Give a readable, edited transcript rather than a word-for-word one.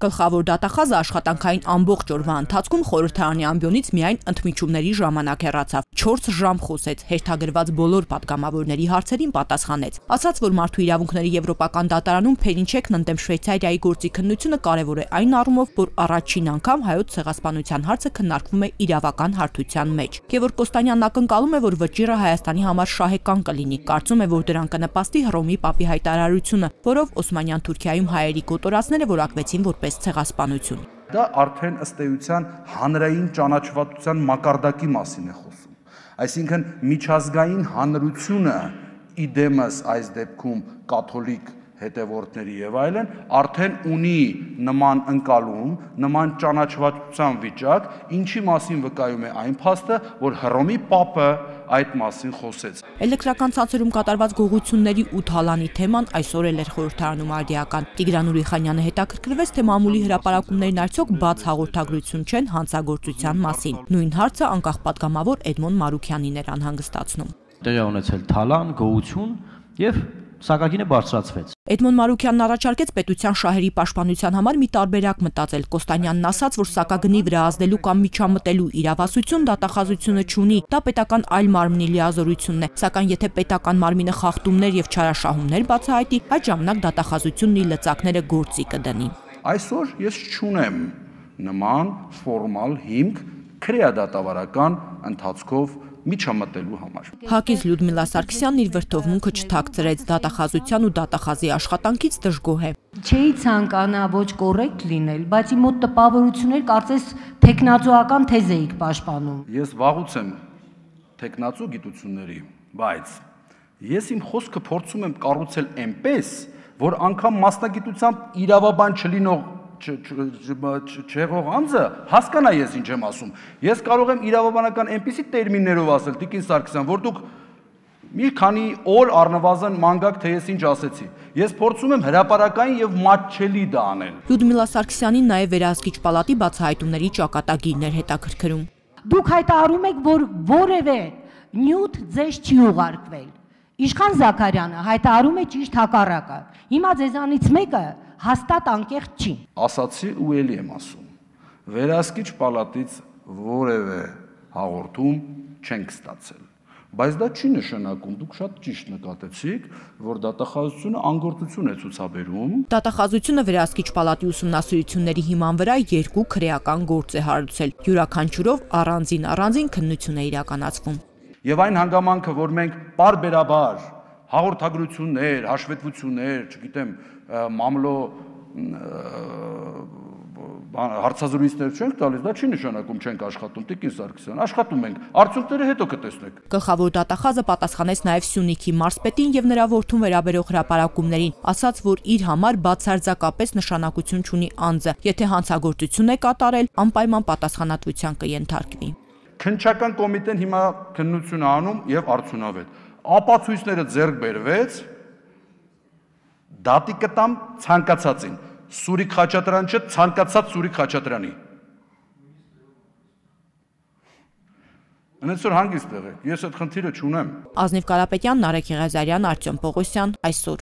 Գլխավոր դատախազը աշխատանքային ամբողջ օրվա ընթացքում խորհրդարանի ամբիոնից միայն ընդմիջումների ժամանակ հեռացավ։ 4 ժամ խոսեց, հերթագրված բոլոր պատգամավորների հարցերին պատասխանեց։ Ասաց, որ մարդու իրավունքների եվրոպական դատարանում Փերինչեկն ընդդեմ Շվեյցարիայի գործի քննությունը կարևոր է այն առումով, որ առաջին անգամ հայոց ցեղասպանության հարցը քննարկվում է իրավական հարթության մեջ։ Գևորգ Կոստանյանն ակնկալում է, որ վճիռը Հայաստանի համար շահեկան կլինի։ Կարծում է, որ դրան կնպաստի Հռոմի Պապի հայտարարությունը, որով Օսմանյան Թուրքիայում հայերի կոտորածները որակվեցին որպես ցեղասպանություն։ Դա արդեն ըստ էության հանրային ճանաչվածության մակարդակի մասին է խոսում։ Այսինքն միջազգային հանրությունը իդեմս այս դեպքում կաթոլիկ հետևորդների եւ այլն արդեն ունի նման ընկալում, նման ճանաչվածության վիճակ, ինչի մասին վկայում է այն փաստը, որ Հռոմի Պապը այդ մասին խոսեց։ Էլեկտրական ցանցերում կատարված գողությունների ու թալանի թեման այսօր էլ էր խորհրդարանում արդիական։ Տիգրան Ուրիխանյանը հետաքրքրվեց, թե մամուլի հրապարակումներն արդյոք բաց հաղորդագրություն չեն հանցագործության մասին։ Նույն հարցը անկախ պատգամավոր Էդմոն Մարուքյանին էր անհանգստացնում։ Տեղի ունեցել թալան, գողություն եւ սակագինը բարձրացվեց։ Էդմոն Մարուքյանն առաջարկեց պետության շահերի պաշտպանության համար մի տարբերակ մտածել։ Կոստանյանն ասաց, որ սակագնի վրա ազդելու կամ միջամտելու իրավասություն դատախազությունը չունի, դա պետական այլ մարմնի լիազորությունն է, սակայն եթե պետական մարմինը խախտումներ եւ չարաշահումներ բացահայտի, այդ ժամանակ դատախազությունն իր լծակները գործի կդնի։ Այսօր ես չունեմ նման ֆորմալ հիմք քրեադատավարական ընթացքով միջամտելու համար։ ՀԱԿ-ից Լյուդմիլա Սարգսյանն իր վրդովմունքը չթաքցրեց, դատախազության ու դատախազի աշխատանքից դժգոհ է։ Չէի ցանկանա ոչ կոռեկտ լինել, բայց իմ մոտ տպավորություններ կարծես տեխնազոական թեզ էիք պաշտպանում։ Ես վաղուց եմ տեխնազո գիտությունների, բայց ես իմ խոսքը փորձում եմ կառուցել այնպես, որ անգամ մասնագիտությամբ իրավաբան չլինող չեղող անձը հասկանա ես ինչ եմ ասում։ Ես կարող եմ իրավաբանական այնպիսի տերմիններով ասել, Տիկին Սարգսյան, որ դուք մի քանի օր առնվազն մանգակ, թե ես ինչ ասեցի։ Ես փորձում եմ հրապարակային եւ մատչելի դա անել։ Լյուդմիլա Սարգսյանին նաեւ վերահսկիչ պալատի բացահայտումների ճակատագիրն էր հետաքրքրում։ Դուք հայտարարում եք, որ որևէ նյութ ձեզ չի ուղարկվել։ Իշխան Զաքարյանը հայտարարում է ճիշտ հակառակը։ Հիմա ձեզանից մեկը հաստատ անկեղծ չի։ Ասացի ու էլի եմ ասում։ Վերահսկիչ պալատից որևէ հաղորդում չենք ստացել։ Բայց դա չի նշանակում, դուք շատ ճիշտ նկատեցիք, որ դատախազությունը անգործություն է ցուցաբերում։ Դատախազությունը վերահսկիչ պալատի ուսումնասիրությունների հիման վրա 2 քրեական գործ է հարուցել։ Յուրաքանչյուրով առանձին քննություն է իրականացվում։ Եվ այն հանգամանքը, որ մենք պարբերաբար հաղորդագրություններ, հաշվետվություններ, չգիտեմ, մամլո հարցազրույցներ չենք տալիս, դա չի նշանակում չենք աշխատում, Տիկին Սարգսյան, աշխատում ենք, արդյունքները հետո կտեսնեք։ Գլխավոր դատախազը պատասխանեց նաև Սյունիքի մարզպետին եւ նրա որդուն վերաբերող հրապարակումներին, ասաց, որ իր համար բացարձակապես նշանակություն չունի անձը, եթե հանցագործություն է կատարել, անպայման պատասխանատվության կենթարկվի։ Քննչական կոմիտեն հիմա քննություն անում եւ արդյունավետ։ Ապացույցները ձեռք բերվեց, դատի կտամ ցանկացածին։ Սուրիկ Խաչատրյան չէ, ցանկացած Սուրիկ Խաչատրյանի։ Այնպես որ հանգիստ եղեք, ես այդ խնդիրը չունեմ։ Ազնիվ Կարապետյան, Նարեկ Եղիազարյան, Արտյոմ Պողոսյան, այսօր։